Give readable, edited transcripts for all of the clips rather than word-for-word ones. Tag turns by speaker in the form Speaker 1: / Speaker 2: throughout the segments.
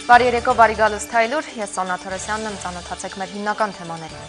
Speaker 1: Բարի երեկո, բարի գալուստ Թայլուր, ես Սոնա Թորոսյանն եմ, ծանոթացեք մեր հիմնական թեմաներին։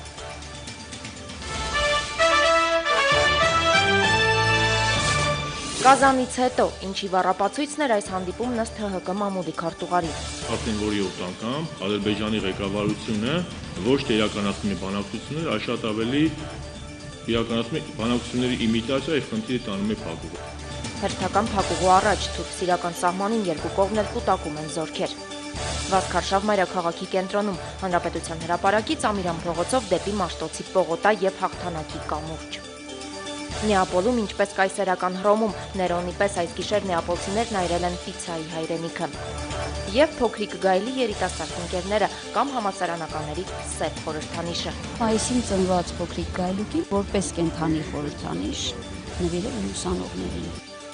Speaker 1: Կազանից հետո, ինչի վառապացույցն էր այս հանդիպումն ըստ ՀՀԿ մամուլի քարտուղարի։
Speaker 2: Արդեն որ 7 անգամ Ադրբեջանի ղեկավարությունը ոչ թե իրականացնում է բանակցություններ, այլ շատ ավելի իրականացնում է բանակցությունների իմիտացիա եւ խնդիրը տանում է փակուղ։
Speaker 1: Հերթական փակուղու առաջ թուրք-սիրիական սահմանին երկու կողմն կուտակում են զորքեր։ Վազքարշավ մայրաքաղաքի կենտրոնում Հանրապետության հրապարակից Ամիրան փողոցով դեպի Մաշտոցի Պողոտա եւ Հաղթանակի կամուրջ։ Նեապոլում, ինչպես կայսերական Հռոմում, Ներոնի պես այս գիշեր նեապոլցիներն այրել են պիցայի հայրենիքը։ Եվ փոքրիկ գայլի երիտասարդ ընկերները կամ համալսարանականների սև խորհրդանիշը։
Speaker 3: Մայիսին ծնված փոքրիկ գայլուկի որպես կենդանի խորհրդանիշ նվիրել են ուսանողներին։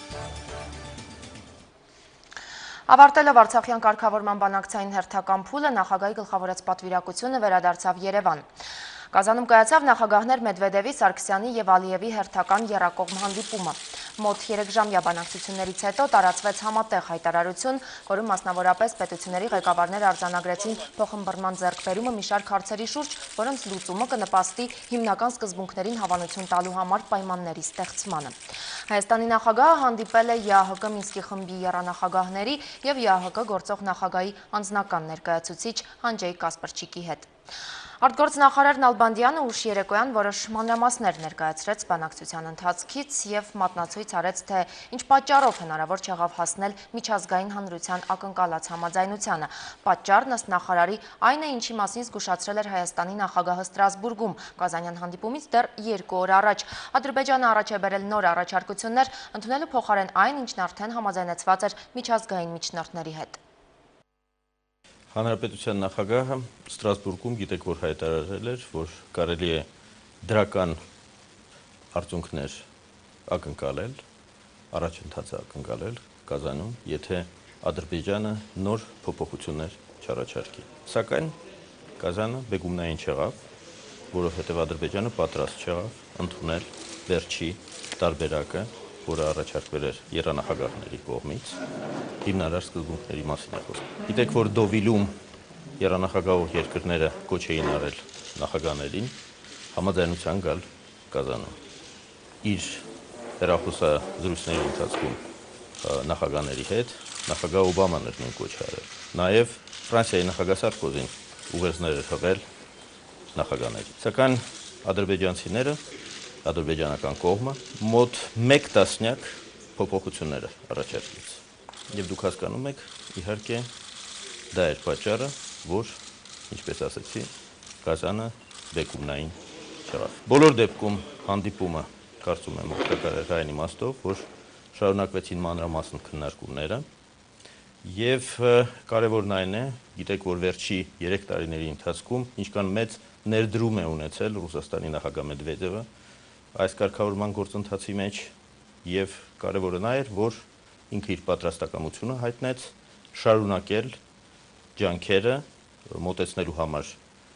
Speaker 1: Ավարտելով Արցախյան կարգավորման բանակցային հերթական փուլը, նախագահի գլխավորած պատվիրակությունը վերադարձավ Երևան։ Կազանում կայացավ նախագահներ Մեդվեդևի, Սարգսյանի եւ Ալիևի հերթական եռակողմ հանդիպումը։ Մոտ 3-ժամյա բանակցություններից հետո տարածվեց համատեղ հայտարարություն, որում մասնավորապես պետությունների ղեկավարները արձանագրեցին փոխըմբռնման ձեռքբերումը մի շարք հարցերի շուրջ, որոնց լուծումը կնպաստի հիմնական սկզբունքներին հավանություն տալու համար պայմանների ստեղծմանը։ Հայաստանի նախագահը հանդիպել է ԵԱՀԿ Մինսկի խմբի եռանախագահների եւ ԵԱՀԿ գործող նախագահի անձնական ներկայացուցիչ Անջեյ Կասպրչիկի հետ։ Արտգործնախարար Նալբանդյանը ուշ երեկոյան որոշ մանրամասներ ներկայացրեց բանակցության ընթացքից եւ մատնացույց արեց, թե ինչ պատճառով հնարավոր չեղավ հասնել միջազգային հանրության ակնկալած համաձայնությանը։ Պատճառն ըստ նախարարի այն է, ինչի մասին զգուշացրել էր Հայաստանի նախագահը Ստրասբուրգում Կազանյան հանդիպումից դեռ 2 օր առաջ։ Ադրբեջանը առաջ է բերել նոր առաջարկություններ, ընդունելու փոխարեն այն, ինչն արդեն համաձայնեցված էր միջազգային միջնորդների հետ։
Speaker 4: Հանրապետության նախագահը Ստրասբուրգում գիտեք, որ հայտարարել էր, որ կարելի է դրական արդյունքներ ակնկալել, առաջընթացը ակնկալել Կազանում, եթե Ադրբեջանը նոր փոփոխություններ չառաջարկի։ Սակայն Կազանը բեկումնային չեղավ, որովհետև Ադրբեջանը պատրաստ չեղավ ընդունել վերջի տարբերակը, որը առաջարկվել էր եռանախագահների կողմից, հիմնարար սկզբունքների մասին է խոսքը։ Գիտեք, որ Դովիլում եռանախագահող երկրները կոչ էին արել նախագահներին համաձայնության գալ Կազանում։ Իր հեռախոսազրույցների ընթացքում նախագահների հետ նախագահ Օբաման էր նույն կոչը արել։ Նաև Ֆրանսիայի նախագահ Սարկոզին ուղերձներ էր հղել նախագահների։ Սակայն ադրբեջանցիները, ադրբեջանական կողմը մոտ 1 տասնյակ փոփոխություններ առաջարկեց։ Եվ դուք հասկանում եք, իհարկե, դա էր պատճառը, որ, ինչպես ասեցի, Կազանը բեկումնային չեղավ։ Բոլոր դեպքում հանդիպումը, կարծում եմ, օգտակար էր այն իմաստով, որ շարունակվեցին մանրամասն քննարկումները, եւ կարևորն այն է, գիտեք, որ վերջի 3 տարիների ընթացքում ինչքան մեծ ներդրում է ունեցել Ռուսաստանի նախագահ Մեդվեդևը այս կարգավորման գործընթացի մեջ, եւ կարևորը նա էր, որ ինքը իր պատրաստակամությունը հայտնեց շարունակել ջանքերը մոտեցնելու համար,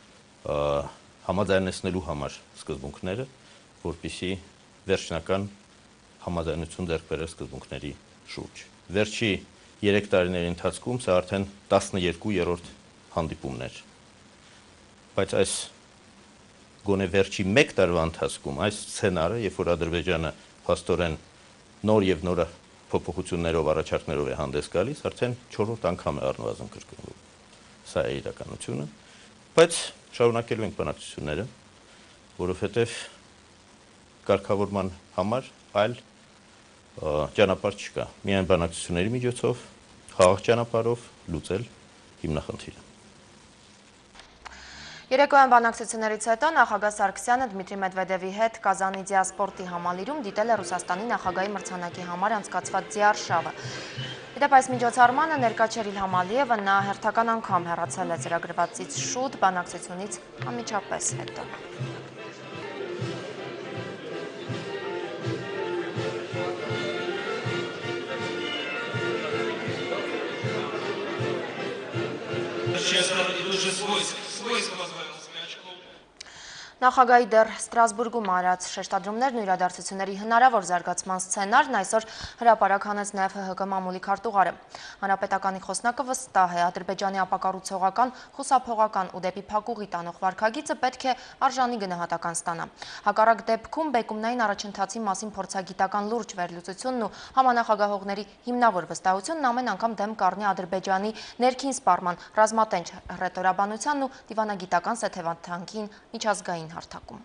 Speaker 4: համաձայնեցնելու համար սկզբունքները, որպեսզի վերջնական համաձայնություն ձեռք բերել սկզբունքների շուրջ։ Վերջի 3 տարիների ընթացքում սա արդեն 12-րդ հանդիպումն էր։ Բայց այս գոնե վերջի 1 տարվա ընթացքում այս սցենարը, երբ որ Ադրբեջանը փաստորեն նոր եւ նոր փոփոխություններով առաջարկներով է հանդես գալիս, արդեն 4-րդ անգամ է առնվազն կրկնվում։ Սա է իրականությունը, բայց շարունակելու ենք բանակցությունները, որովհետեւ կարգավորման համար այլ ճանապարհ չկա։ Միայն բանակցությունների միջոցով, խաղաղ ճանապարհով լուծել հիմնախնդիրը։
Speaker 1: Երեկոյան բանակցություններից հետո նախագահ Սարգսյանը Դմիտրի Մեդվեդևի հետ Կազանի դիասպորտի համալիրում դիտել է Ռուսաստանի նախագահի մրցանակի համար անցկացված ձիարշավը։ Իդեպ այս միջոցառմանը ներկա չէր Իլհամ Ալիևը, նա հերթական անգամ հեռացել է ծրագրվածից շուտ բանակցությունից անմիջապես հետո։ Նախագահի դեռ Ստրասբուրգում արած շեշտադրումներն ու իրադարձությունների հնարավոր զարգացման սցենարն այսօր հրապարակ հանեց նաև ՀՀԿ մամուլի քարտուղարը։ Հանրապետականի խոսնակը վստահ է, Ադրբեջանի ապակառուցողական, խուսափողական ու դեպի փակուղի տանող վարքագիծը պետք է արժանի գնահատական ստանա։ Հակառակ դեպքում բեկումնային առաջընթացի մասին փորձագիտական լուրջ վերլուծությունն ու համանախագահողների հիմնավոր վստահությունն ամեն անգամ դեմ կառնի Ադրբեջանի ներքին սպառման, ռազմատենչ հռետորաբանությանն ու դիվանագիտական սեթևանթանքին միջազգային հարթակում։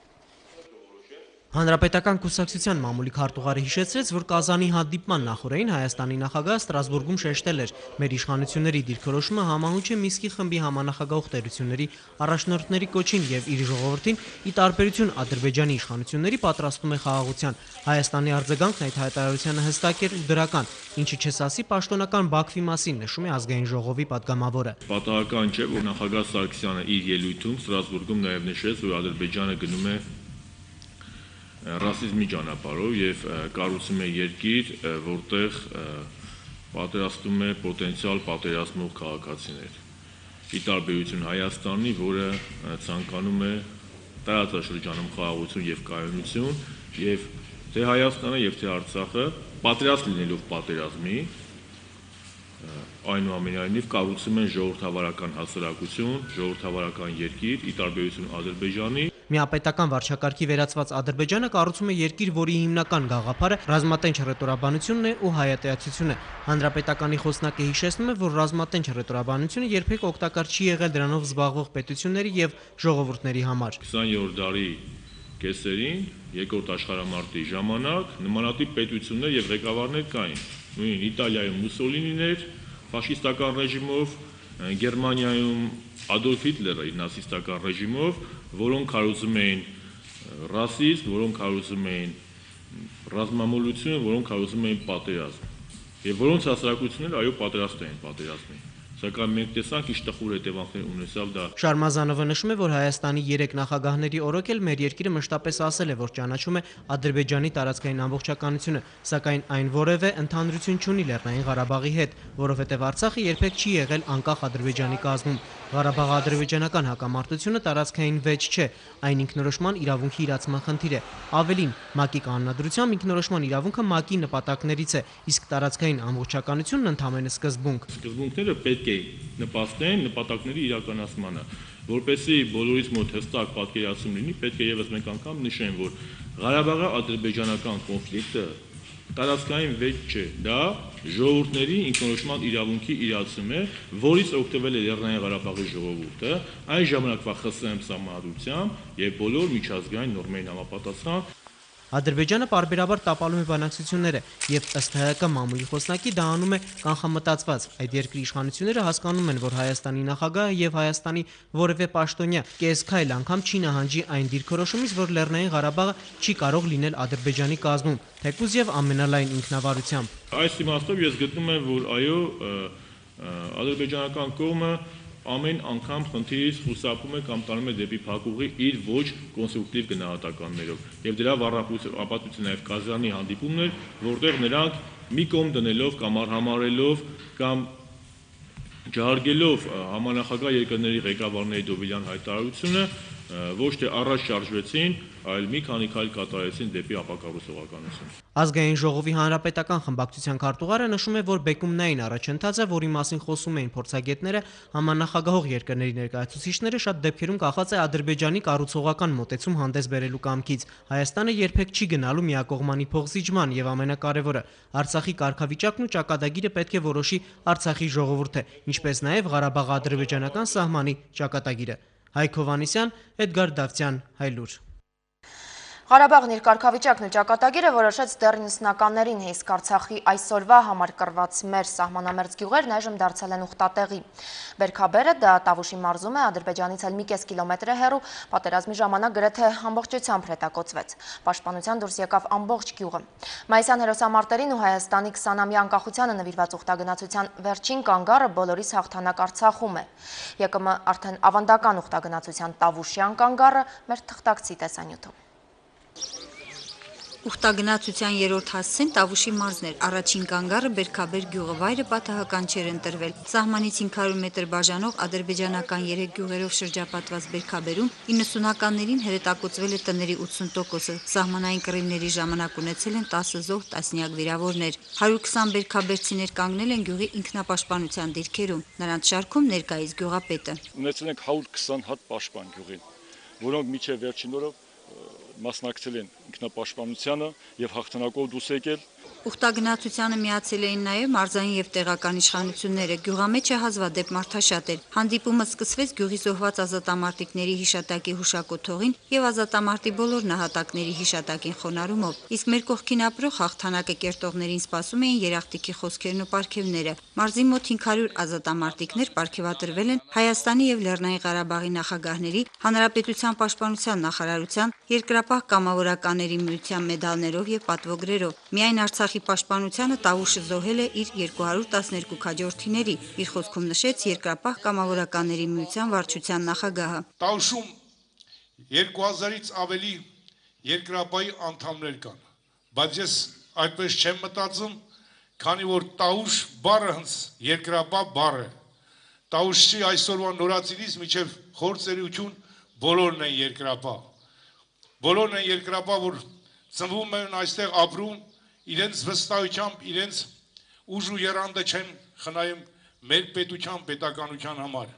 Speaker 5: Հանրապետական կուսակցության մամուլի քարտուղարը հիշեցրեց, որ Կազանի հանդիպման նախօրեին Հայաստանի նախագահը Ստրասբուրգում շեշտել էր. մեր իշխանությունների դիրքորոշումը համահունչ է Մինսկի խմբի համանախագահող տերությունների առաջնորդների կոչին եւ իր ժողովրդին ի տարբերություն Ադրբեջանի իշխանությունների պատրաստում է խաղաղության։ Հայաստանի արձագանքն այդ հայտարարությանը հստակ էր ու դրական, ինչի չսասի պաշտոնական Բաքվի մասին, նշում է ազգային ժողովի պատգամավորը։
Speaker 2: Պատահական չէ, որ նախագահ Սարգսյանը իր ելույթում Ստրասբուրգում նաեւ նշեց, որ Ադրբեջանը գնում է ռասիզմի ճանապարհով եւ կառուցում է երկիր, որտեղ պատրաստում է պոտենցիալ պատերազմող քաղաքացիներ։ Ի տարբերություն Հայաստանի, որը ցանկանում է տարածաշրջանում խաղաղություն եւ կայունություն, եւ թե Հայաստանը եւ թե Արցախը պատրաստ լինելով պատերազմի, այնուամենայնիվ կառուցում են ժողովրդավարական հասարակություն, ժողովրդավարական երկիր, ի տարբերություն Ադրբեջանի։
Speaker 5: Միապետական վարչակարգի վերածված Ադրբեջանը կառուցում է երկիր, որի հիմնական գաղափարը ռազմատենչ հռետորաբանությունն է ու հայատյացությունը։ Հանրապետականի խոսնակը հիշեցնում է, որ ռազմատենչ հռետորաբանությունը երբեք օգտակար չի եղել դրանով զբաղվող պետությունների եւ ժողովուրդների համար։
Speaker 2: 20-րդ դարի կեսերին, երկրորդ աշխարհամարտի ժամանակ նմանատիպ պետություններ եւ ղեկավարներ կային։ Նույն Իտալիայում Մուսոլինին էր ֆաշիստական ռեժիմով, Գերմանիայում Ադոլֆ Հիտլերը իր նացիստական ռեժիմով, որոնք հարուցում էին ռասիզմ, որոնք հարուցում էին ռազմամոլություն, որոնք հարուցում էին պատերազմ։ Եվ որոնց հասարակությունները այո պատրաստ էին պատերազմի։ Սակայն մենք տեսանք ինչ տխուր հետևանքներ ունեցավ դա։
Speaker 5: Շարմազանովը նշում է, որ Հայաստանի 3 նախագահների օրոք էլ մեր երկիրը մշտապես ասել է, որ ճանաչում է Ադրբեջանի տարածքային ամբողջականությունը, սակայն այն որևէ ընդհանրություն չունի Լեռնային Ղարաբաղի հետ, որովհետև Արցախը երբեք չի եղել անկախ Ադրբեջանի կազմում։ Ղարաբաղ-ադրբեջանական հակամարտությունը տարածքային վեճ չէ, այն ինքնորոշման իրավունքի իրացման խնդիր է։ Ավելին, ՄԱԿ-ի կանոնադրությամբ ինքնորոշման իրավունքը ՄԱԿ-ի նպատակներից է, իսկ տարածքային ամբողջականությունն ընդհանրապես սկզբունք։
Speaker 2: Սկզբունքները պետք է նպաստեն նպատակների իրականացմանը, որպեսզի բոլորիս մոտ հստակ պատկերացում լինի, պետք է եւս մեկ անգամ նշեմ, որ Ղարաբաղի-ադրբեջանական կոնֆլիկտը տարածքային վեճ չէ, դա ժողովուրդների ինքնորոշման իրավունքի իրացում է, որից օգտվել է Լեռնային Ղարաբաղի ժողովուրդը այն ժամանակվա ԽՍՀՄ սահմանադրությամբ եւ բոլոր միջազգային նորմերին համապատասխան։
Speaker 5: Ադրբեջանը պարբերաբար տապալում է բանակցությունները եւ ըստ ՀՀԿ մամուլի խոսնակի դա անում է կանխամտածված։ Այդ երկրի իշխանությունները հասկանում են, որ Հայաստանի նախագահը եւ Հայաստանի որևէ պաշտոնյա կես-քայլ անգամ չի նահանջի այն դիրքորոշումից, որ Լեռնային Ղարաբաղը չի կարող լինել Ադրբեջանի կազմում, թեկուզ եւ ամենալայն ինքնավարությամբ։
Speaker 2: Այս իմաստով ես գտնում եմ, որ այո, ադրբեջանական կողմը ամեն անգամ խնդիրից խուսափում է կամ տանում է դեպի փակուղի իր ոչ կոնստրուկտիվ գնահատականներով։ Եվ դրա ապացույցը նաև Կազանի հանդիպումն էր, որտեղ նրանք մի կողմ դնելով կամ արհամարելով կամ ջահարգելով համանախագահ երկրների ղեկավարների Դովիլյան հայտարարությունը ոչ թե առաջ շարժվեցին, այլ մի քանի քայլ կատարեցին դեպի ապակառուցողականություն։
Speaker 5: Ազգային ժողովի հանրապետական խմբակցության քարտուղարը նշում է, որ բեկումնային առաջընթացը, որի մասին խոսում էին փորձագետները, համանախագահող երկրների ներկայացուցիչները, շատ դեպքերում կախված է Ադրբեջանի կառուցողական մոտեցում հանդես բերելու կամքից։ Հայաստանը երբեք չի գնալու միակողմանի փոխզիջման եւ ամենակարևորը, Արցախի կարգավիճակն ու ճակատագիրը պետք է որոշի Արցախի ժողովուրդը, ինչպես նաեւ Ղարաբաղ-ադրբեջանական սահմանի ճակատագիրը։ Հայկ Հովհաննիսյան, Էդգար Դավթյան, Հայլուր։
Speaker 1: Ղարաբաղն իր կարգավիճակն ու ճակատագիրը որոշեց դեռ 90-ականներին, իսկ Արցախի այսօրվա համար կռված մեր սահմանամերձ գյուղերն այժմ դարձել են ուխտատեղի։ Բերքաբերը, դա Տավուշի մարզում է, Ադրբեջանից էլ մի կես կիլոմետր է հեռու, պատերազմի ժամանակ գրեթե ամբողջությամբ հրետակոծվեց։ Պաշտպանության դուրս եկավ ամբողջ գյուղը։ Մայիսյան հերոսամարտերին ու Հայաստանի 20-ամյա անկախությանը նվիրված ուխտագնացության վերջին կանգառը բոլորիս հաղթանակ Արցախում է։ ԵԿՄ արդեն ավանդական ուխտագնացության Տավուշյան կանգառը մեր թղթակցի տեսանյութում։
Speaker 6: Ուխտագնացության երրորդ հասցեն Տավուշի մարզն էր։ Առաջին կանգառը Բերքաբեր գյուղը, վայրը պատահական չէր ընտրվել։ Սահմանից 500 մետր բաժանող ադրբեջանական 3 գյուղերով շրջապատված Բերքաբերում 90-ականներին հրետակոծվել է տների 80%-ը։ Սահմանային կռիվների ժամանակ ունեցել են 10 զոհ, տասնյակ վիրավորներ։ 120 բերքաբերցիներ կանգնել են գյուղի ինքնապաշտպանության դիրքերում։ Նրանց շարքում ներկայիս գյուղապետը։
Speaker 7: Ունեցել ենք 120 հատ պաշտպան գյուղին, որոնք մինչև վերջին օրը մասնակցել են ինքնապաշտպանությանը եւ հաղթանակով դուրս եկել։
Speaker 6: Ուխտագնացությանը միացել էին նաև մարզային եւ տեղական իշխանությունները։ Գյուղամեջը հազվադեպ մարդաշատ էր։ Հանդիպումը սկսվեց գյուղի զոհված ազատամարտիկների հիշատակի հուշակոթողին եւ ազատամարտի բոլոր նահատակների հիշատակին խոնարհումով։ Իսկ մեր կողքին ապրող հաղթանակը կերտողներին սպասում էին երախտիկի խոսքերն ու պարգևները։ Մարզի մոտ 500 ազատամարտիկներ պարգևատրվել են Հայաստանի եւ Լեռնային Ղարաբաղի նախագահների, Հանրապետության պաշտպանության նախարարության, Երկրապահ կամավորականների միության մեդալներով եւ պատվոգրերով։ Միայն Արցախի պաշտպանությանը Տավուշը զոհել է իր 212 քաջորդիների, իր խոսքում նշեց Երկրապահ կամավորականների միության վարչության նախագահը։
Speaker 8: Տավուշում 2000-ից ավելի Երկրապահի անդամներ կան, բայց ես այդպես չեմ մտածում, քանի որ Տավուշ բառը հենց Երկրապահ բառ է։ Տավուշի այսօրվա նորացիից միջև խորցերություն բոլորն են Երկրապահ։ Բոլորն են Երկրապահ, որ ծնվում են այստեղ ապրում, իրենց վստահությամբ, իրենց ուժ ու եռանդը չեն խնայում մեր պետության, պետականության համար։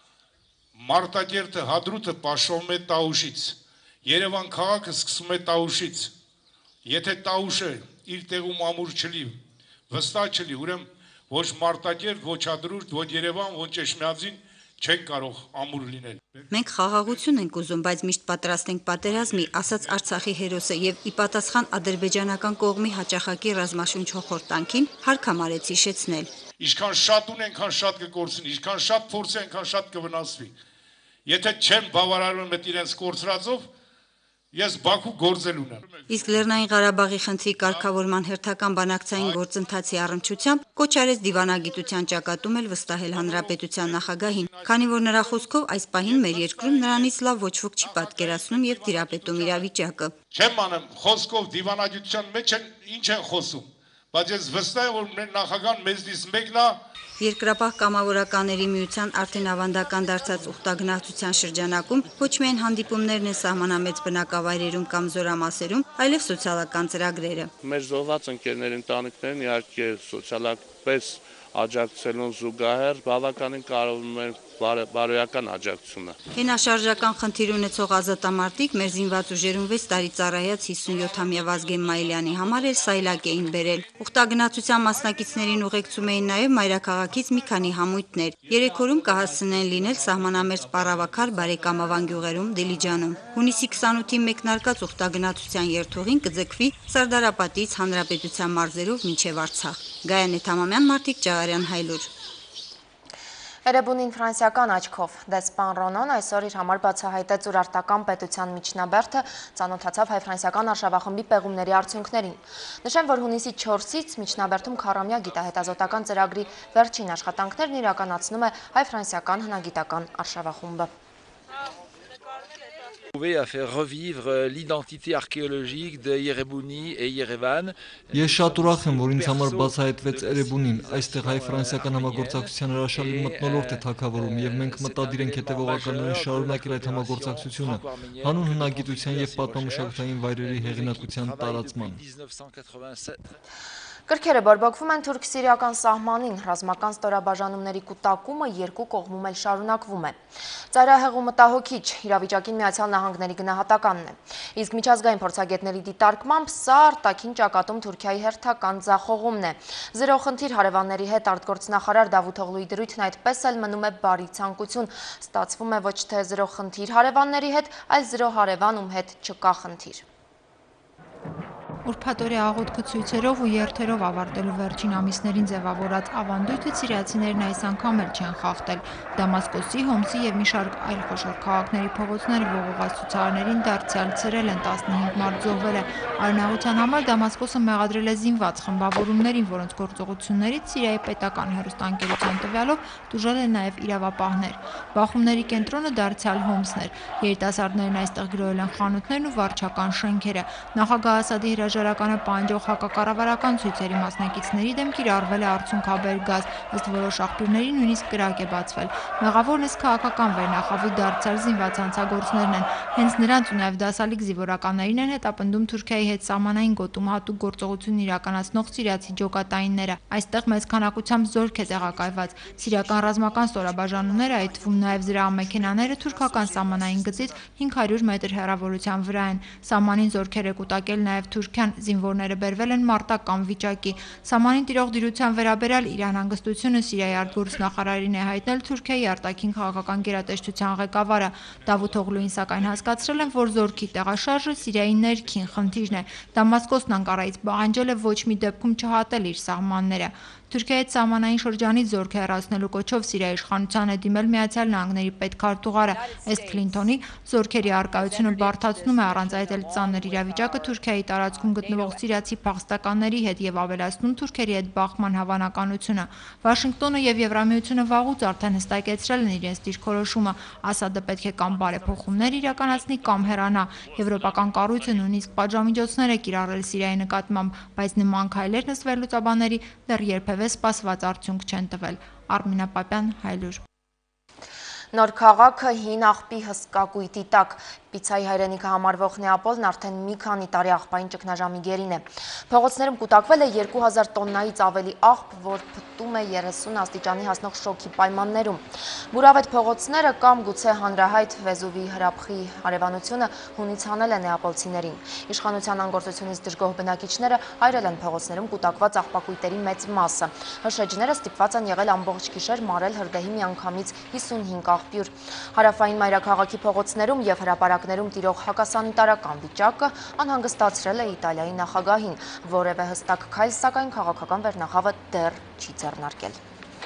Speaker 8: Մարտակերտը, Հադրութը պաշտպանում է Տավուշից, Երևան քաղաքը սկսում է Տավուշից։ Եթե Տավուշը իր տեղում ամուր չլի, վստահ չլի, ուրեմն ոչ Մարտակերտ, ոչ Հադրութ, ոչ Երևան, ոչ Էշմիածին չեն կարող ամուր լինել։
Speaker 6: Մենք խաղաղություն ենք ուզում, բայց միշտ պատրաստ ենք պատերազմի, ասաց Արցախի հերոսը եւ ի պատասխան ադրբեջանական կողմի հաճախակի ռազմաշունչ հոխորտանքին հարկամարեց հիշեցնել։
Speaker 8: Ինչքան շատ ունեն, այնքան շատ կկորցնի, ինչքան շատ փորձի, այնքան շատ կվնասվի։ Եթե չեն բավարարում այդ իրենց կորցրածով, ես Բաքու գործել ունեմ։
Speaker 6: Իսկ Լեռնային Ղարաբաղի խնդրի կարգավորման հերթական բանակցային գործընթացի առնչությամբ կոչ արեց դիվանագիտության ճակատում էլ վստահել հանրապետության նախագահին, քանի որ նրա խոսքով այս պահին մեր երկրում նրանից լավ ոչ ոք չի պատկերացնում եւ տիրապետում իրավիճակը։
Speaker 8: Չեմ անում խոսքով դիվանագիտության մեջ ինչ են խոսում, բայց ես վստահ եմ, որ մեր նախագահան մեզնից մեկն է։
Speaker 6: Երկրապահ կամավորականների միության արդեն ավանդական դարձած ուխտագնացության շրջանակում ոչ միայն հանդիպումներն են սահմանամեծ բնակավայրերում կամ զորամասերում, այլև սոցիալական ծրագրերը։
Speaker 9: Մեր զոհված ընկերների ընտանիքներն իհարկե սոցիալապես աջակցելուն զուգահեռ բավականին կարևորում են բարոյական աջակցությունը։
Speaker 6: Հենաշարժական խնդիր ունեցող ազատամարտիկ մեր զինված ուժերում 6 տարի ծառայած 57-ամյա Վազգեն Մայիլյանի համար էլ սայլակ էին բերել։ Ուխտագնացության մասնակիցներին ուղեկցում էին նաև մայրաքաղաքից մի քանի համույթներ։ 3 օրում կհասցնեն լինել սահմանամերձ Պարավաքար բարեկամավան գյուղերում Դիլիջանում։ Հունիսի 28-ին մեկնարկած ուխտագնացության երթուղին կձգվի Սարդարապատից Հանրապետության մարզերով մինչև Արցախ։ Գայանե Թամամյան, Մարտիկ Ջաղարյան, Հայլուր։
Speaker 1: Էրեբունին ֆրանսիական աչքով դեսպան Ռոնոն այսօր իր համար բացահայտեց Ուրարտական պետության միջնաբերդը, ծանոթացավ հայ-ֆրանսիական արշավախմբի պեղումների արդյունքներին։ Նշեմ, որ հունիսի 4-ից միջնաբերդում քառամյա գիտահետազոտական ծրագրի վերջին աշխատանքներն իրականացնում է հայ-ֆրանսիական հնագիտական արշավախումբը։
Speaker 10: à faire revivre l'identité archéologique de Yerevouni et Yerevan.
Speaker 11: Ես շատ ուրախ եմ, որ ինձ համար բացահայտվեց Էրեբունին, այստեղ հայ-ֆրանսիական համագործակցության հրաշալի մթնոլորտ է թագավորում եւ մենք մտադիր ենք հետեւողականորեն շարունակել այդ համագործակցությունը հանուն հնագիտության եւ պատմամշակութային վայրերի հեղինակության տարածման։
Speaker 1: Կրքերը բորբոքվում են թուրք-սիրիական սահմանին, ռազմական ստորաբաժանումների կուտակումը երկու կողմում էլ շարունակվում է։ Ծայրահեղ ու մտահոգիչ իրավիճակին Միացյալ Նահանգների գնահատականն է։ Իսկ միջազգային փորձագետների դիտարկմամբ սա արտաքին ճակատում Թուրքիայի հերթական ձախողումն է։ Զրո խնդիր հարևանների հետ արտգործնախարար Դավութ Օղլուի դրույթն այդպես էլ մնում է բարի ցանկություն։ Ստացվում է ոչ թե զրո խնդիր հարևանների հետ, այլ զրո հարևան, ում հետ չկա խնդիր։
Speaker 12: Ուրբաթօրյա աղոթքի ցույցերով ու երթերով ավարտելու վերջին ամիսներին ձևավորած ավանդույթը սիրիացիներն այս անգամ էլ չեն խախտել։ Դամասկոսի, Հոմսի եւ մի շարք այլ խոշոր քաղաքների փողոցները ողողած ցուցարարներին դարձյալ ցրել են, 15 մարդ զոհվել է։ Արնաղության համար Դամասկոսը մեղադրել է զինված խմբավորումներին, որոնց գործողություններից Սիրիայի պետական հեռուստաընկերության տվյալով տուժել են նաեւ իրավապահներ։ Բախումների կենտրոնը դարձյալ Հոմսն էր։ Երիտասարդներն այստեղ գրոհել են խանութներն ու վարչական շենքերը։ Նախագահ Ասադի հրաժարականը պահանջող հակակառավարական ցույցերի մասնակիցների դեմ կիրառվել է արցունքաբեր գազ, ըստ որոշ աղբյուրների նույնիսկ կրակ է բացվել։ Մեղավորն ըստ քաղաքական վերնախավի դարձյալ զինված հանցագործներն են։ Հենց նրանց ու նաև դասալիկ զինվորականներին են հետապնդում Թուրքիայի հետ սահմանային գոտում հատուկ գործողություն իրականացնող սիրիացի ջոկատայինները։ Այստեղ մեծ քանակությամբ զորք է տեղակայված։ Սիրիական ռազմական ստորաբաժանումները, այդ թվում նաև զրահամեքենաները թուրքական սահմանային գծից 500 մետր հեռավորության վրա են։ Սահմանին զորքեր է կուտակել նաև Թուրքիան, զինվորները բերվել են մարտական վիճակի։ Սահմանին տիրող դիրության վերաբերյալ Իրան հանգստությունը Սիրիայի արտգործնախարարին է հայտնել Թուրքիայի արտաքին քաղաքական գերատեսչության ղեկավարը։ Դավութ Օղլուին սակայն հասկացրել են, որ զորքի տեղաշարժը Սիրիայի ներքին խնդիրն է։ Դամասկոսն Անկարայից պահանջել է ոչ մի դեպքում չհատել իր սահմանները։ Թուրքիայի հետ սահմանային շրջանից զորք հեռացնելու կոչով Սիրիայի իշխանության է դիմել Միացյալ Նահանգների պետքարտուղարը։ Ըստ Քլինթոնի, զորքերի առկայությունը բարդացնում է առանց այդ էլ ծանր իրավիճակը Թուրքիայի տարածքում գտնվող սիրիացի փախստականների հետ եւ ավելացնում Թուրքերի հետ բախման հավանականությունը։ Վաշինգտոնը եւ Եվրամիությունը վաղուց արդեն հստակեցրել են իրենց դիրքորոշումը։ Ասադը պետք է կամ բարեփոխումներ իրականացնի, կամ հեռանա։ Եվրոպական կառույցը նույնիսկ պատժամիջոցներ է կիրառել Սիրիայի նկատմամբ, բայց նման քայլերն ըստ վերլուծաբանների դեռ երբևէ սպասված արդյունք չեն տվել։ Արմինա Պապյան, Հայլուր։
Speaker 1: Նոր քաղաքը հին աղբի հսկակույտի տակ։ Պիցայի հայրենիքը համարվող Նեապոլն արդեն մի քանի տարի աղբային ճգնաժամի գերին է։ Փողոցներում կուտակվել է 2000 տոննայից ավելի աղբ, որ փտտում է 30 աստիճանի հասնող շոգի պայմաններում։ Բուրավետ փողոցները կամ գուցե հանրահայտ Վեզուվի հրաբխի հարևանությունը հունից հանել է նեապոլցիներին։ Իշխանության անգործությունից դժգոհ բնակիչները այրել են փողոցներում կուտակված աղբակույտերի մեծ մասը։ Հրշեջները ստիպված են եղել ամբողջ գիշեր մարել հրդեհի միանգամից 55 աղբյուր։ Հարավային մայրաքաղաքի փողոցներում եւ հրապարակներում տիրող հակասանիտարական վիճակը անհանգստացրել է Իտալիայի նախագահին, որևէ հստակ քայլ սակայն քաղաքական վերնախավը դեռ չի ձեռնարկել։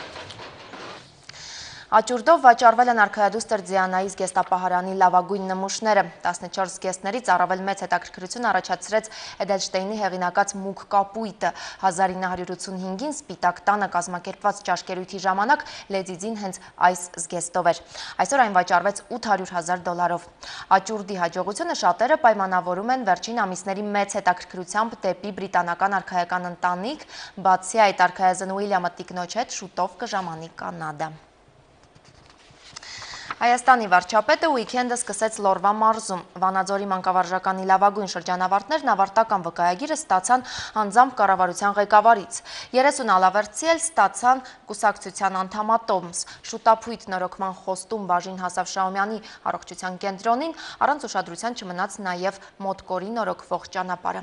Speaker 1: Աճուրդով վաճառվել են արքայադուստր Ձիանայի զգեստապահարանի լավագույն նմուշները։ 14 զգեստներից առավել մեծ հետաքրքրություն առաջացրեց Էդելշտեյնի հեղինակած մուգ կապույտը։ 1985-ին Սպիտակ տանը կազմակերպված ճաշկերույթի ժամանակ Լեդիձին հենց այս զգեստով էր։ Այսօր այն վաճառվեց $800,000-ով։ Աճուրդի հաջողությունը շատերը պայմանավորում են վերջին ամիսների մեծ հետաքրքրությամբ դեպի բրիտանական արքայական ընտանիք, բացի այդ արքայազն Ուիլյամը տիկնոջ հետ շուտով կժամանի Կանադա։ Հայաստանի վարչապետը ուիկենդը սկսեց Լորվա մարզում։ Վանաձորի մանկավարժականի լավագույն շրջանավարտներն ավարտական վկայագիրը ստացան անձամբ կառավարության ղեկավարից։ 30 ալավերցի էլ ստացան կուսակցության անդամատոմս։ Շուտափույթ նորոգման խոստում Բաժին Հասավ Շահումյանի առողջության կենտրոնին առանց ուշադրության չմնաց նաև մոտկորի նորոգվող ճանապարհը։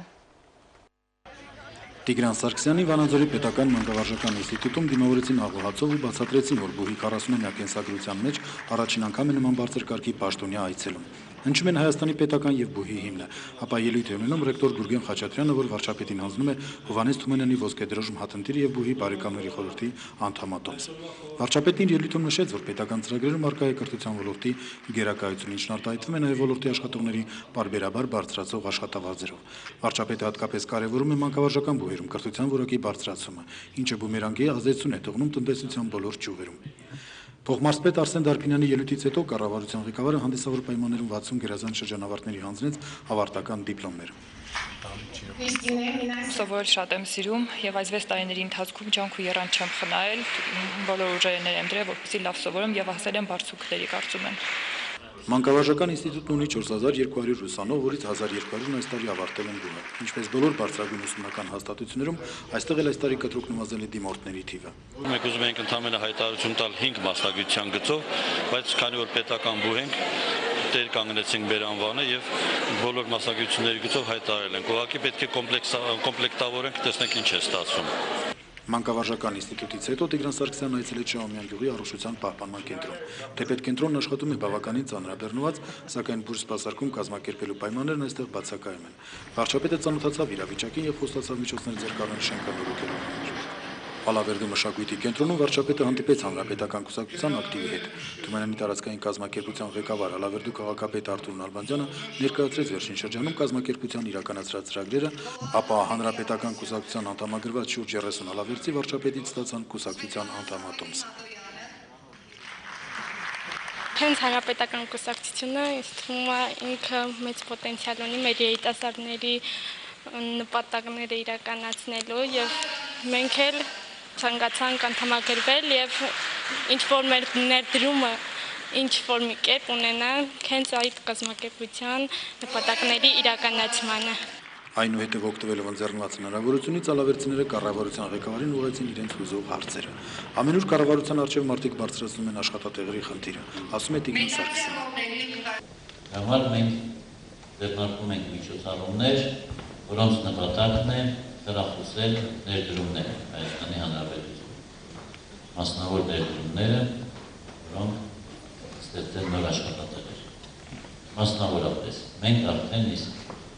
Speaker 13: Տիգրան Սարգսյանի Վանաձորի պետական մանկավարժական ինստիտուտում դիմավորեցին աղոհացով ու բացատրեցին, որ բուհի 40-ամյա կենսագրության մեջ առաջին անգամ է նման բարձր կարգի պաշտոնյա այցելում։ Հնչում են Հայաստանի պետական եւ բուհի հիմնը, ապա ելույթ է ունենում ռեկտոր Գուրգեն Խաչատրյանը, որ վարչապետին հանձնում է Հովհաննես Թումանյանի ոսկեդրոշմ հաթընտիր եւ բուհի բարեկամների խորհրդի անդամատոմս։ Վարչապետին ելույթում նշեց, որ պետական ծրագրերում արկա է կրթության ոլորտի գերակայություն, ինչն արտահայտվում է նաեւ ոլորտի աշխատողների բարբերաբար բարձրացող աշխատավարձերով։ Վարչապետը հատկապես կարևորում է մանկավարժական բուհերում կրթության որակի բարձրացումը, ինչը բումերանգի ազդեցություն է թողնում տնտեսության բոլոր ճյուղերում։ Փոխմարզպետ Արսեն Դարբինյանի ելույթից հետո կառավարության ղեկավարը հանդիսավոր պայմաններում 60 գերազանց շրջանավարտների հանձնեց ավարտական դիպլոմներ։
Speaker 14: Սովորել շատ եմ սիրում եւ այս 6 տարիների ընթացքում ջանք ու եռան չեմ խնայել, բոլոր ուժերներ եմ դրել, որպեսզի լավ սովորեմ եւ հասել եմ բարձրուքների, կարծում եմ։
Speaker 13: Մանկավարժական ինստիտուտն ունի 4200 ուսանող, որից 1200-ն այս տարի ավարտել են բուհը։ Ինչպես բոլոր բարձրագույն ուսումնական հաստատություններում, այստեղ էլ այս տարի կտրուկ նվազել է դիմորդների թիվը։
Speaker 15: Մենք ուզում ենք ընդհանրապես հայտարարություն տալ 5 մասնագիտության գծով, բայց քանի որ պետական բուհ ենք, տեր կանգնեցինք մեր անվանը եւ բոլոր մասնագիտությունների գծով հայտարարել ենք։ Ուղղակի պետք է կոմպլեկտավորենք, տեսնենք ինչ է ստացվում։
Speaker 13: Մանկավարժական ինստիտուտից հետո Տիգրան Սարգսյանն այցելեց Շահումյան գյուղի առողջության պահպանման կենտրոն։ Թեպետ կենտրոնն աշխատում է բավականին ծանրաբեռնված, սակայն բուրս սպասարկում կազմակերպելու պայմաններն այստեղ բացակայում են։ Վարչապետը ծանոթացավ իրավիճակին եւ խոստացավ միջոցներ ձեռք առնել շենքանորոգելու համար։ Ալավերդու մշակույթի կենտրոնում վարչապետը հանդիպեց հանրապետական կուսակցության ակտիվի հետ։ Թումանյանի տարածքային կազմակերպության ղեկավար Ալավերդու քաղաքապետ Արտուր Նալբանդյանը ներկայացրեց վերջին շրջանում կազմակերպության իրականացրած ծրագրերը, ապա հանրապետական կուսակցության անդամագրված շուրջ 30 ալավերցի վարչապետից ստացան կուսակցության անդամատոմս։
Speaker 16: Հենց հանրապետական կուսակցությունը ինձ թվում է ինքը մեծ պոտենցիալ ունի մեր երիտասարդների նպատակները իրականացնելու եւ մենք էլ ցանկացանք անդամակերպել եւ ինչ որ մեր ներդրումը ինչ որ մի կերպ ունենանք հենց այդ կազմակերպության նպատակների իրականացմանը։
Speaker 13: Այնուհետև օգտվելով ընձեռնված հնարավորությունից ալավերցիները կառավարության ղեկավարին ուղղեցին իրենց հուզող հարցերը։ Ամենուր կառավարության առջև մարդիկ բարձրացնում են աշխատատեղերի խնդիրը, ասում է Տիգրան Սարգսյանը։
Speaker 17: Համար մենք ձեռնարկում ենք միջոցառումներ, որոնց նպատակն է խրախուսել ներդրումները Հայաստանի Հանրապետությունում։ Մասնավոր ներդրումները, որոնք ստեղծեն նոր աշխատատեղեր։ Մասնավորապես մենք արդեն իսկ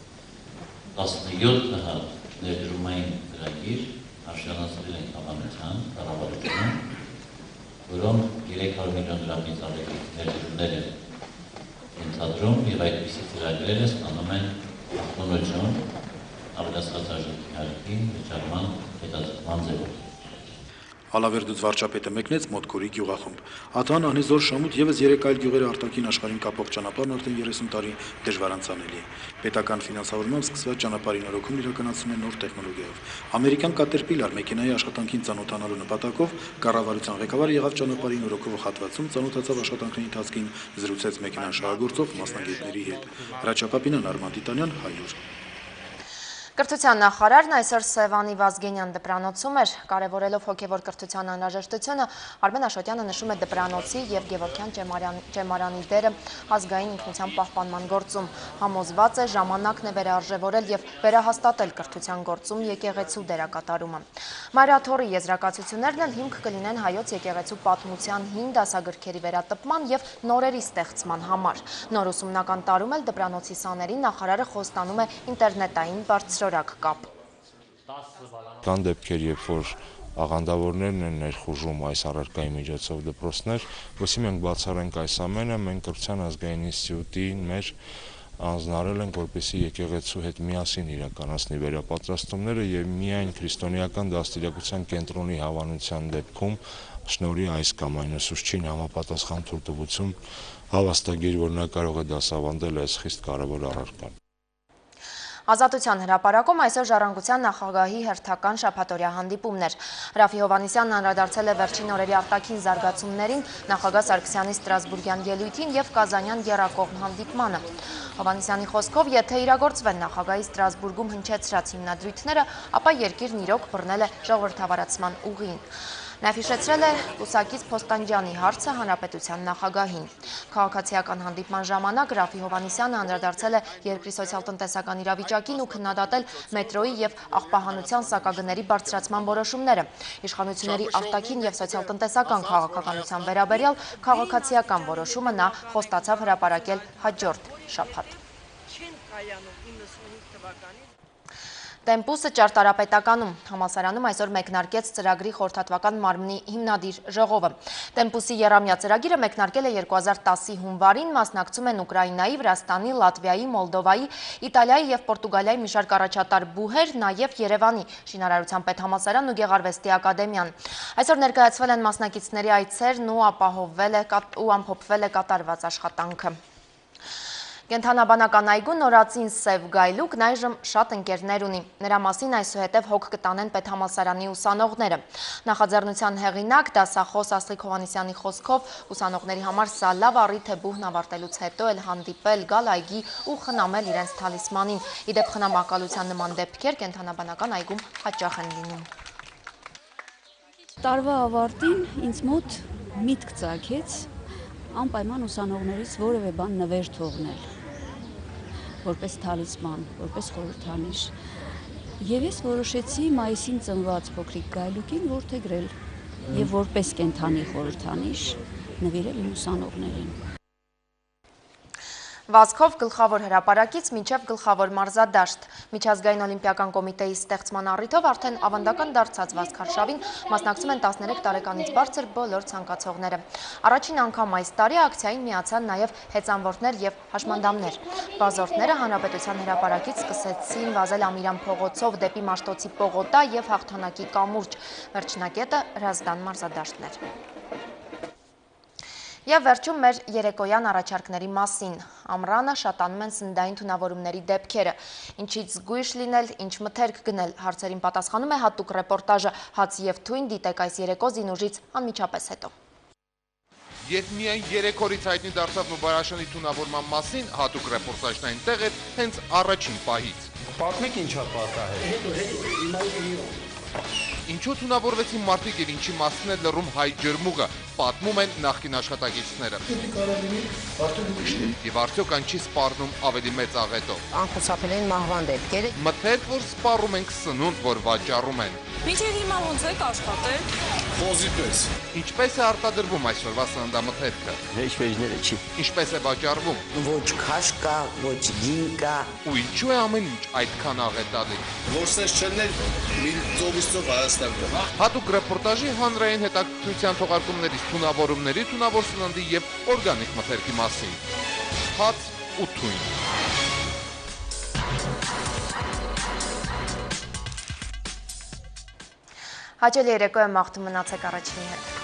Speaker 17: 17 հատ ներդրումային ծրագիր արժանացրել են հավանության կառավարությունում, որոնք 300 միլիոն դրամից ավելի ներդրումներ են ենթադրում եւ այդպիսի ծրագրերը ստանում են արտոնություն ավելացված արժեքի հարկի վճարման հետաձգման ձևով։
Speaker 13: Ալավերդուց վարչապետը մեկնեց Մոտքորի գյուղախումբ։ Աթան, Ահնիզոր, Շամուտ եւս 3 այլ գյուղերը արտաքին աշխարհին կապող ճանապարհն արդեն 30 տարի դժվարանցանելի է։ Պետական ֆինանսավորմամբ սկսված ճանապարհի նորոգումն իրականացվում է նոր տեխնոլոգիայով։ Ամերիկյան Caterpillar մեքենայի աշխատանքին ծանոթանալու նպատակով կառավարության ղեկավարը եղավ ճանապարհի նորոգող հատվածում, ծանոթացավ աշխատանքների ընթացքին, զրուցեց մեքենան շահագործող մասնագետների հետ։ Հրաչապապինան, Արման Տիտանյան, 100։
Speaker 1: Կրթության նախարարն այսօր Սևանի Վազգենյան դպրանոցում էր, կարևորելով հոգևոր կրթության անհրաժեշտությունը, Արմեն Աշոտյանը նշում է դպրանոցի եւ Գևորգյան ճեմարանի դերը ազգային ինքնության պահպանման գործում, համոզված է ժամանակն է վերարժևորել եւ վերահաստատել կրթության գործում եկեղեցու դերակատարումը։ Մարիաթորի եզրակացություններն էլ հիմք կլինեն հայոց եկեղեցու պատմության հին դասագրքերի վերատպման եւ նորերի ստեղծման համար։ Նոր ուսումնական տարում էլ դպրանոցի սաներին նախարարը խոստանում է ինտերնետային բարձրորակ կապ։
Speaker 18: Կան դեպքեր, երբ որ աղանդավորներն են ներխուժում այս առարկայի միջոցով դպրոցներ, որովհետեւ մենք բացառենք այս ամենը, մենք կրթության ազգային ինստիտուտին մեր անձնարել ենք, որպեսզի եկեղեցու հետ միասին իրականացնի վերապատրաստումները եւ միայն քրիստոնեական դաստիարակության կենտրոնի հավանության դեպքում շնորհի այս կամ այն ուսուցչին համապատասխան թույլտվություն հավաստագիր, որ նա կարող է դասավանդել այս խիստ կարևոր առարկան։
Speaker 1: Ազատության հրապարակում այսօր Ժառանգության նախագահի հերթական շաբաթօրյա հանդիպումներ։ Ռաֆի Հովհաննիսյանն անդրադարձել է վերջին օրերի արտաքին զարգացումներին, նախագահ Սարգսյանի Ստրասբուրգյան ելույթին եւ Կազանյան եռակողմ հանդիպմանը։ Հովհաննիսյանի խոսքով, եթե իրագործվեն նախագահի Ստրասբուրգում հնչեցրած հիմնադրույթները, ապա երկիրն իրոք բռնել է ժողովրդավարացման ուղին։ Նաև հիշեցրել է Կուսակից Փոստանջյանի հարցը հանրապետության նախագահին։ Քաղաքացիական հանդիպման ժամանակ Ռաֆի Հովհաննիսյանը անդրադարձել է երկրի սոցիալ-տնտեսական իրավիճակին ու քննադատել մետրոյի եւ աղբահանության սակագների բարձրացման որոշումները։ Իշխանությունների արտաքին եւ սոցիալ-տնտեսական քաղաքականության վերաբերյալ քաղաքացիական որոշումը նա խոստացավ հրապարակել հաջորդ շաբաթ։ Տեմպուսը ճարտարապետականում համալսարանում այսօր մեկնարկեց ծրագրի խորհրդատվական մարմնի հիմնադիր ժողովը։ Տեմպուսի եռամյա ծրագիրը մեկնարկել է 2010-ի հունվարին, մասնակցում են Ուկրաինայի, Վրաստանի, Լատվիայի, Մոլդովայի, Իտալիայի եւ Պորտուգալիայի մի շարք առաջատար բուհեր, նաեւ Երևանի Շինարարության պետհամալսարանն ու Գեղարվեստի ակադեմիան։ Այսօր ներկայացվել են մասնակիցների այցերն ու ամփոփվել է կատարված աշխատանքը։ Կենթանաբանական այգու նորածին Սև Գայլուկն այժմ շատ ընկերներ ունի։ Նրա մասին այսուհետև հոգ կտանեն պետհամալսարանի ուսանողները։ Նախաձեռնության հեղինակ դասախոս Ասլիկ Հովհաննիսյանի խոսքով ուսանողների համար սա լավ առիթ է բուհն ավարտելուց հետո էլ հանդիպել, գալ այգի ու խնամել իրենց թալիսմանին։ Իդեպ խնամակալության նման դեպքեր կենթանաբանական այգում հաճախ են լինում։
Speaker 3: Տարվա ավարտին ինձ մոտ միտք ծագեց անպայման ուսանողներից որևէ բան նվեր թողնել, որպես թալիսման, որպես խորհրդանիշ։ Եվ ես որոշեցի մայիսին ծնված փոքրիկ գայլուկին որդեգրել եւ որպես կենթանի խորհրդանիշ նվիրել իմ ուսանողներին։
Speaker 1: Վազքով գլխավոր հրապարակից մինչև գլխավոր մարզադաշտ։ Միջազգային օլիմպիական կոմիտեի ստեղծման առիթով արդեն ավանդական դարձած վազքարշավին մասնակցում են 13 տարեկանից բարձր բոլոր ցանկացողները։ Առաջին անգամ այս տարի ակցիային միացան նաև հեծանվորդներ եւ հաշմանդամներ։ Վազորդները հանրապետության հրապարակից սկսեցին վազել Ամիրան փողոցով դեպի Մաշտոցի պողոտա եւ հաղթանակի կամուրջ։ Վերջնակետը Հրազդան մարզադաշտն էր։ Եվ վերջում մեր երեկոյան առաջարկների մասին։ Ամռանը շատանում են սննդային թունավորումների դեպքերը։ Ինչից զգույշ լինել, ինչ մթերք գնել, հարցերին պատասխանում է հատուկ ռեպորտաժը «Հաց և թույն» դիտեք այս երեկո զինուժից անմիջապես հետո։
Speaker 19: Երբ միայն 3 օրից հայտնի դարձավ Նուբարաշանի թունավորման մասին, հատուկ ռեպորտաժն այնտեղ էր հենց առաջին պահից։
Speaker 20: Պատմեք ինչա պատահել։
Speaker 19: Ինչու թունավորվեցին մարդիկ եւ ինչի մասին է լռում հայ ջրմուղը, պատմում են նախկին աշխատակիցները։ Եվ արդյոք այն չի սպառնում ավելի մեծ աղետով։
Speaker 21: Անխուսափելի են մահվան դեպքերը։
Speaker 19: Մթերք, որ սպառում ենք, սնունդ, որ վաճառում են։
Speaker 21: Մինչև հիմա ոնց եք աշխատել։
Speaker 19: Խոզի պես։ Ինչպես է արտադրվում այսօրվա սննդամթերքը։
Speaker 22: Հեշվեժները չի։
Speaker 19: Ինչպես է վաճառվում։
Speaker 22: Ոչ քաշ կա, ոչ գին կա։
Speaker 19: Ու ինչու է ամեն ինչ այդքան աղետալի։
Speaker 20: Որ սենց չլներ, մի ծովից ծով Հայաստան կա։
Speaker 19: Հատուկ ռեպորտաժի հանրային հետաքրքրության թողարկումներից թունավորումների, թունավոր սննդի եւ օրգանիկ մթերքի մասին։ Հաց ու թույն։
Speaker 1: Հաճելի երեկո եմ, մաղթում մնացեք առաջինի հետ։